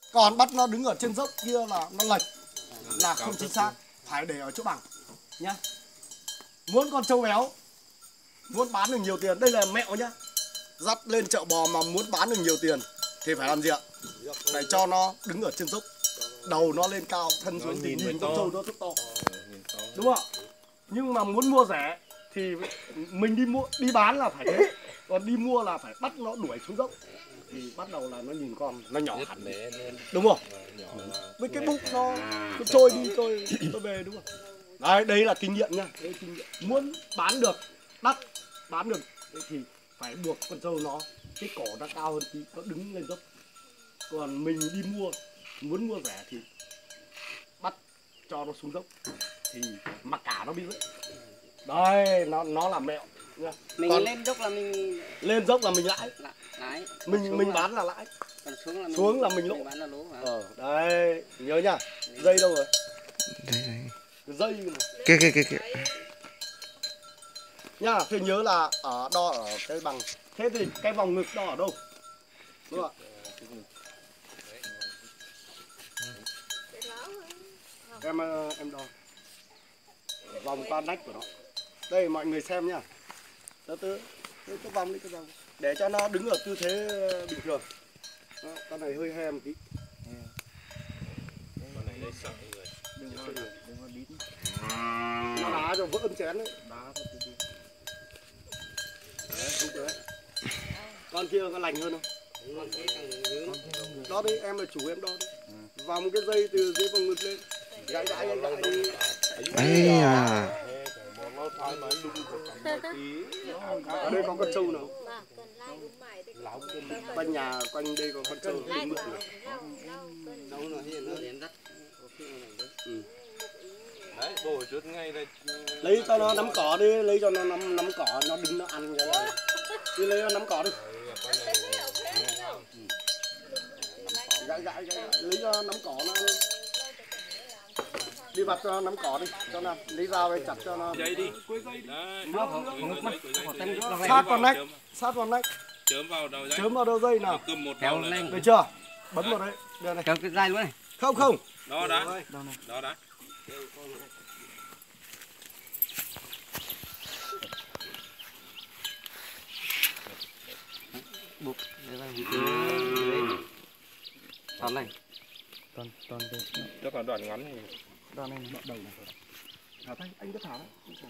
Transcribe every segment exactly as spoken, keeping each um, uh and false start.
Còn bắt nó đứng ở trên dốc kia là nó lệch, là không chính xác, phải để ở chỗ bằng nhá. Muốn con trâu béo, muốn bán được nhiều tiền, đây là mẹo nhá. Dắt lên chợ bò mà muốn bán được nhiều tiền thì phải làm gì ạ? Phải cho nó đứng ở trên dốc, đầu nó lên cao, thân xuống thì nhìn con trâu nó rất to, đúng không ạ? Nhưng mà muốn mua rẻ thì mình đi mua đi bán là phải thế, còn đi mua là phải bắt nó đuổi xuống dốc thì bắt đầu là nó nhìn con nó nhỏ hẳn, đúng không? Với cái bụng nó cứ trôi đi trôi trôi về, đúng không? Đấy, đấy là kinh nghiệm nha. Đấy, kinh nghiệm. Muốn bán được đắt, bán được thì phải buộc con trâu nó cái cổ nó cao hơn tí, nó đứng lên dốc. Còn mình đi mua, muốn mua rẻ thì bắt cho nó xuống dốc thì mặc cả nó bị rớt. Đây, nó nó là mẹo nha. Mình Còn lên dốc là mình lên dốc là mình lãi, lãi. mình mình là... bán là lãi, còn xuống là mình, xuống là mình lỗ. mình bán là lỗ hả? Ờ, đấy, nhớ nhá. Dây đâu rồi? Đây, đây. Dây mà. Kia kia kia kia. Nhá, thì nhớ là ở đo ở cái bằng. Thế thì cái vòng ngực đo ở đâu? Đúng không ạ? Em em đo vòng qua nách của nó. Đây mọi người xem nhá. Từ từ, cái vòng đi, cái vòng để cho nó đứng ở tư thế bình thường. Đó, con này hơi he một tí. Con này hơi sợ người. Đừng có đừng có đít. Nó đá cho vỡ chén đấy. Đá vào từ từ. Đấy, đúng đấy. Con kia có lành hơn không? Con kia càng hướng. Đo đi, em là chủ em đo đi. Vòng cái dây từ dưới vòng ngực lên. Gãy gãy gãy gãy đi. Ấy à. Ở đây có con trâu nào? Quanh nhà, quanh đây có con trâu đứng mượn nào? Đâu nó hiện nó đến rất. Ừ. Đấy, bổ chút ngay đây. Lấy cho nó nắm cỏ đi, lấy cho nó nắm nắm cỏ, nó đứng nó ăn cái này. Đi lấy nó nắm cỏ đi. Gãy gãy gãy, lấy cho nắm cỏ nó. Đi vặt cho nó nắm cỏ đi, cho nó lấy dao về chặt cho nó. Dây đi. Đấy. Sát vào nách, sát vào nách. Chớm vào đầu dây. Chớm vào đầu dây nào. Cầm một Kéo đầu lên. Được chưa? Bấm vào đấy. Đây này. Kéo cái dây luôn này. Không không. Đó đã. Đó đã. Buộc để ra toàn này. Toàn toàn đây. Cho cả đoạn ngắn này. Đoạn này đoạn đầu này. Thả tay, anh cứ thả đấy.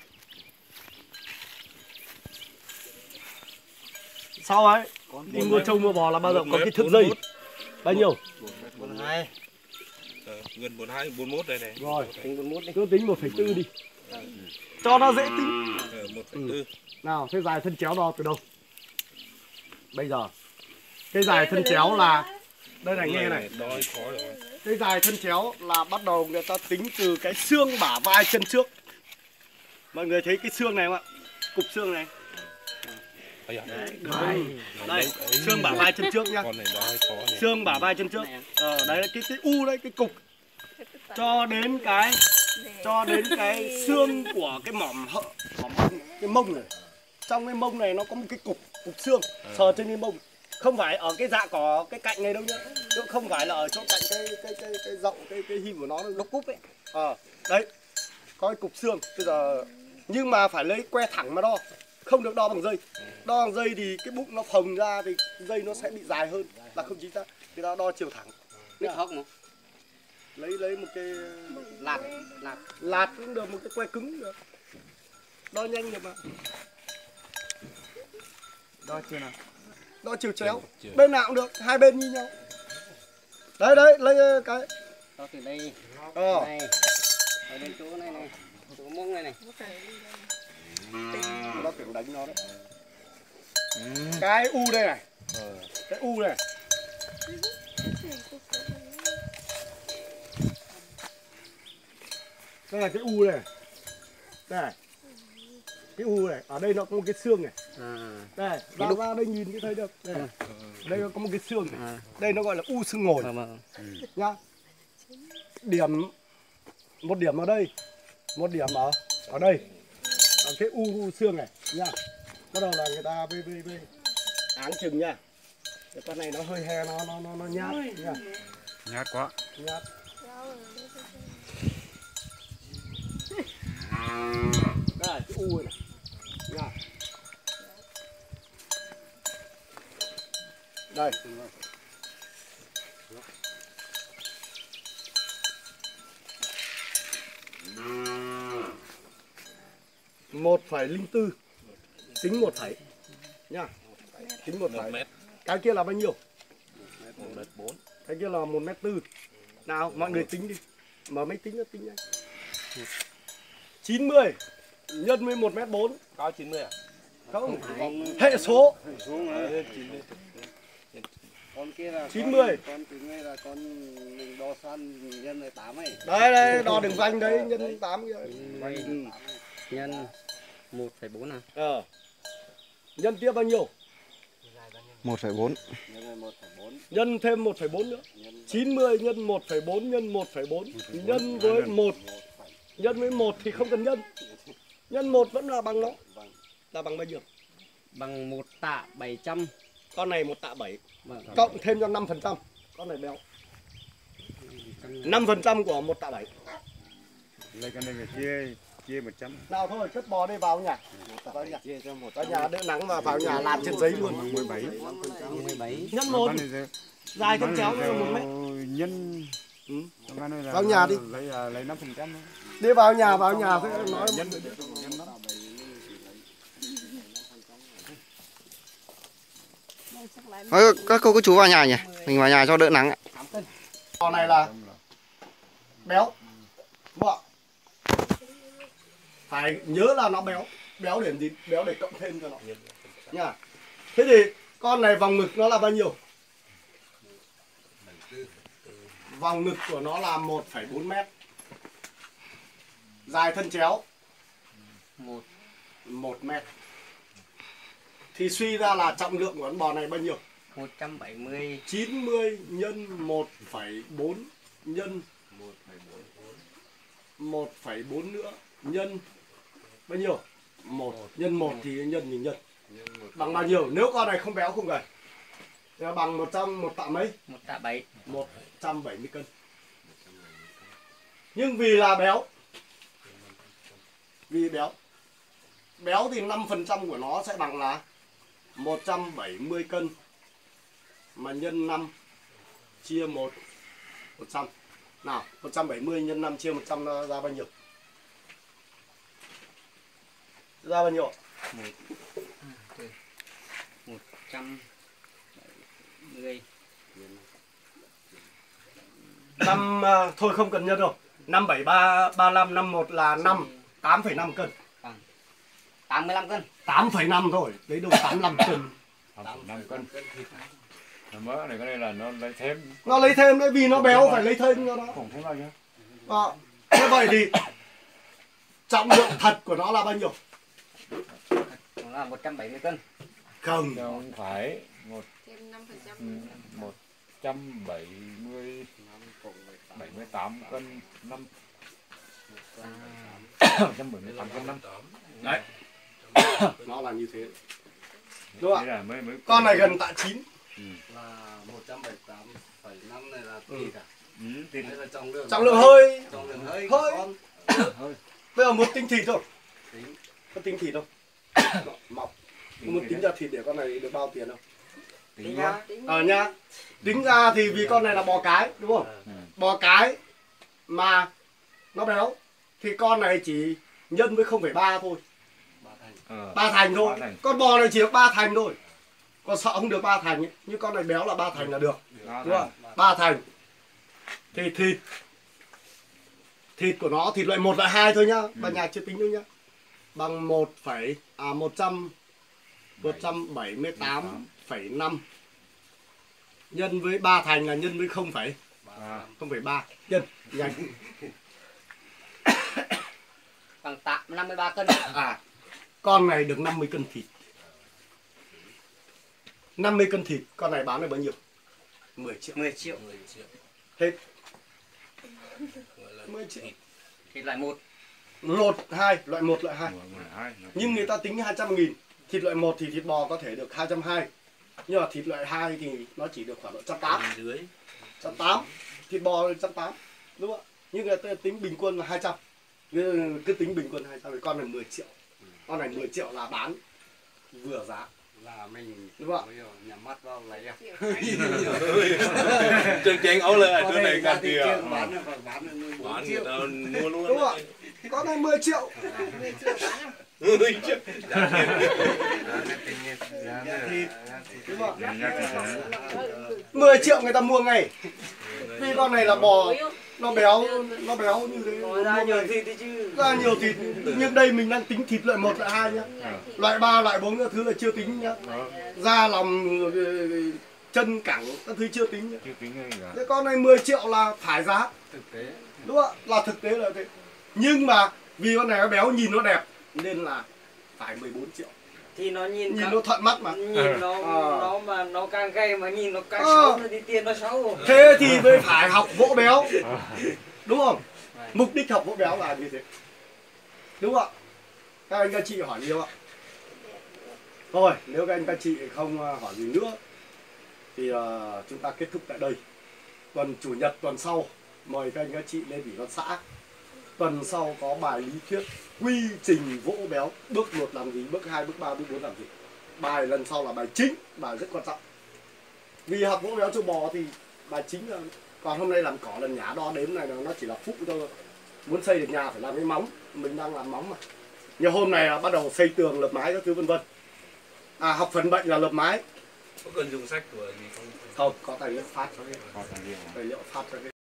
Sao ấy? Đi mua trâu mua bò là bao giờ có cái thước dây. Bao nhiêu? bốn mươi hai. Ờ, gần bốn mươi hai, bốn mươi mốt đây này. Rồi, Tính bốn mươi mốt đi. cứ tính một phẩy bốn đi. Cho nó dễ tính. Ờ, một phẩy bốn. Nào, thế dài thân chéo đo từ đâu? Bây giờ cái dài thân chéo là đây này, nghe này. Đo khó rồi. Cái dài thân chéo là bắt đầu người ta tính từ cái xương bả vai chân trước. Mọi người thấy cái xương này không ạ? Cục xương này. Đấy, Đây, đây, xương bả vai chân trước nhá. con này đo khó này. Xương bả vai chân trước. Ờ, đấy là cái cái u đấy, cái cục. Cho đến cái cho đến cái xương của cái mỏm hợ, mỏm cái mông này. Trong cái mông này nó có một cái cục cục xương sờ trên cái mông. Không phải ở cái dạ cỏ cái cạnh này đâu nhá. Chứ không phải là ở chỗ cạnh cái cái cái cái rộng cái cái him của nó nó cúp ấy. Ờ, đấy. Có cái cục xương. Bây giờ nhưng mà phải lấy que thẳng mà đo. Không được đo bằng dây. Đo bằng dây thì cái bụng nó phồng ra thì dây nó sẽ bị dài hơn, là không chính xác. Người ta đo chiều thẳng. Biết hốc mà. Lấy lấy một cái Lạt, lạt. lạt cũng được, một cái que cứng cũng được. Đo nhanh được mà. Đo chưa nào? Đo chiều chéo. Bên nào cũng được, hai bên như nhau. Đấy đấy, lấy cái. Đo từ đây. Ờ. Này. Ở đến chỗ này này. Chỗ mông này này. Nó tưởng đánh nó đấy. Cái u đây này. Cái u này. Đây là cái u này. Đây này. Cái u này, ở đây nó có một cái xương này. À. Đây, ra ra đây nhìn cái thấy được. Đây. À. Đây nó có một cái xương này. À. Đây nó gọi là u xương ngồi. À, ừ. Nhá. Điểm một điểm ở đây, một điểm ở ở đây. Ở cái u, u xương này nha. Bắt đầu là người ta bê bê bê áng chừng nha. Cái con này nó hơi he, nó nó nó, nó nhát nha. Nhát quá. Nhát. Đây là cái u này. Nhá. Đây. Một phẩy linh tư. Tính một phẩy. Nha. Tính một một phẩy. mét, Cái kia là bao nhiêu? một mét bốn. Cái kia là một mét tư. Nào, mọi người tính đi. Mở máy tính ra tính nhanh. chín mươi nhân với một mét bốn. Cao chín mươi à? Không, hệ số. Con kia là chín mươi. Con chín mươi là con mình đo san nhân là tám ấy. Đây đây, đo đường vành đấy, nhân tám kia. Ừ. Nhân một phẩy bốn à? Ờ. Nhân tiếp bao nhiêu? một phẩy bốn. Nhân một phẩy bốn. Nhân thêm một phẩy bốn nữa. chín mươi nhân một phẩy bốn nhân một phẩy bốn nhân với một. Nhân với một thì không cần nhân. Nhân một vẫn là bằng nó. Là bằng bao nhiêu? Bằng một tạ bảy trăm. Con này một tạ bảy. Vâng. Cộng thêm cho năm phần trăm. Con này béo. năm phần trăm của một tạ bảy. Lấy cái này phải chia chia một trăm. Nào thôi, chất bò đây vào nhà. Vào nhà. Chia cho một Vào nhà đỡ nắng và vào nhà làm trên giấy luôn. mười bảy. mười bảy. Nhân một. Dài thân chéo nữa một mét. Nhân. Ừ. Cái này là Vào nhà đi. Lấy à, lấy năm phần trăm. Đi vào nhà, vào nhà sẽ nói. Nhân nhân lắm. Thôi, các cô các chú vào nhà nhỉ, mình vào nhà cho đỡ nắng ạ. Bò này là béo. Đúng không ạ? Phải nhớ là nó béo. Béo để gì? Béo để cộng thêm cho nó. Nha. Thế thì con này vòng ngực nó là bao nhiêu? Vòng ngực của nó là một phẩy bốn mét. Dài thân chéo một một mét. Thì suy ra là trọng lượng của con bò này bao nhiêu? một trăm bảy mươi. chín mươi nhân một phẩy bốn nhân một phẩy bốn nữa nhân bao nhiêu? một nhân một thì nhân thì nhân. Bằng bao nhiêu? Nếu con này không béo không gầy. Thì bằng một trăm một tạ mấy? Một tạ bảy. một trăm bảy mươi cân. Nhưng vì là béo. Vì béo. Béo thì năm phần trăm của nó sẽ bằng là một trăm bảy mươi cân. Mà nhân năm chia một một trăm. Nào, một trăm bảy mươi nhân năm chia một trăm ra, ra bao nhiêu? Ra bao nhiêu? một trăm bảy mươi. Năm à, thôi không cần nhân đâu. năm bảy ba ba lăm năm một là năm tám phẩy năm cân. tám mươi lăm cân. tám phẩy năm thôi, lấy đâu tám mươi lăm cân. năm cân. Mỡ này cái này là nó lấy thêm. Nó lấy thêm đấy, vì nó béo phải lấy thêm cho nó. Không thêm bao nhiêu. À, như vậy thì trọng lượng thật của nó là bao nhiêu? Nó là một trăm bảy mươi cân. Không. Không phải một Thêm năm phần trăm. một trăm bảy mươi bảy mươi tám cân năm. một trăm bảy mươi tám cân năm. Đấy. Nó là như thế. Đúng không ạ? Mới, mới Con này gần tạ chín. Là một trăm bảy mươi tám phẩy năm này là Ừ. thịt à? Ừ, Đây là trọng lượng. Trọng lượng hơi. Trọng lượng hơi. Hơi. Con. Bây giờ muốn tính thịt thôi. Tính. Có tính thịt không? Mọc. Muốn tính ra thịt để con này được bao tiền không? Tính nhá. Ờ nhá. Tính ra thì vì con này là bò cái, đúng không? Ừ. Bò cái mà nó béo thì con này chỉ nhân với không phẩy ba thôi. Ờ. Ba thành thôi. Ba thành. Con bò này chỉ được ba thành thôi. Con sợ không được ba thành ấy. Nhưng con này béo là ba thành là được. Đúng không? Ba thành. Thì thịt thịt của nó thịt loại một loại hai thôi nhá. Bà nhà chưa tính đâu nhá. Bằng một phẩy à một trăm một trăm bảy mươi tám phẩy năm nhân với ba thành là nhân với không phẩy không phẩy ba nhân nhanh. Bằng tạ năm mươi ba cân. À, con này được năm mươi cân thịt. năm mươi cân thịt, con này bán được bao nhiêu? mười triệu. mười triệu. Hết. mười triệu. Thịt loại một. Lột hai, loại một loại hai. hai. Nhưng người ta tính hai trăm nghìn. Thịt loại một thì thịt bò có thể được hai trăm hai mươi. Nhưng mà thịt loại hai thì nó chỉ được khoảng độ một trăm tám mươi. một trăm tám mươi. thịt bò một trăm tám mươi, đúng không ạ? Nhưng người ta tính bình quân là hai trăm, cứ, cứ tính bình quân hai trăm thì con này mười triệu, con này mười triệu là bán vừa giá. Là mình Đúng không? nhắm mắt vào lấy à. Chân chén ấu lên Con chỗ này ra càng thị kia. trường bán là còn bán là mười bốn Bán người triệu. ta mua luôn. Đúng không ạ? Con này mười triệu. mười triệu. Đúng không ạ? mười triệu người ta mua ngay. Vì con này là bò nó béo, nó béo như thế. Ra nhiều thịt đi chứ. Ra nhiều thịt, nhưng đây mình đang tính thịt loại một loại hai nhá. Loại ba loại bốn các thứ là chưa tính nhá. Da lòng chân cẳng các thứ chưa tính nhá. Chưa tính cái gì cả. Thế con này mười triệu là phải giá. Thực tế. Đúng không ạ? Là thực tế là thế. Nhưng mà vì con này nó béo nhìn nó đẹp nên là phải mười bốn triệu. Thì nó nhìn Nhìn càng- nó thuận mắt mà. nhìn nó Ờ. nó mà nó càng gay mà nhìn nó càng Ờ. xấu thì tiền nó xấu. Thế thì mới phải học vỗ béo. Đúng không? Mục đích học vỗ béo là như thế. Đúng không ạ? Các anh các chị hỏi nhiều ạ. Thôi, nếu các anh các chị không hỏi gì nữa thì uh, chúng ta kết thúc tại đây. Tuần chủ nhật tuần sau mời các anh các chị lên ủy ban xã. Tuần sau có bài lý thuyết quy trình vỗ béo, bước một làm gì, bước hai, bước ba, bước bốn làm gì. Bài lần sau là bài chính, bài rất quan trọng. Vì học vỗ béo châu bò thì bài chính là, còn hôm nay làm cỏ lần nhả đo đếm này nó chỉ là phụ thôi. Muốn xây được nhà phải làm cái móng, mình đang làm móng mà. Nhưng hôm này là bắt đầu xây tường, lập mái các thứ vân vân. À, học phần bệnh là lập mái. Có cần dùng sách của gì không? Không, có tài liệu phát cho cái Có thằng riêng. tài liệu phát cho cái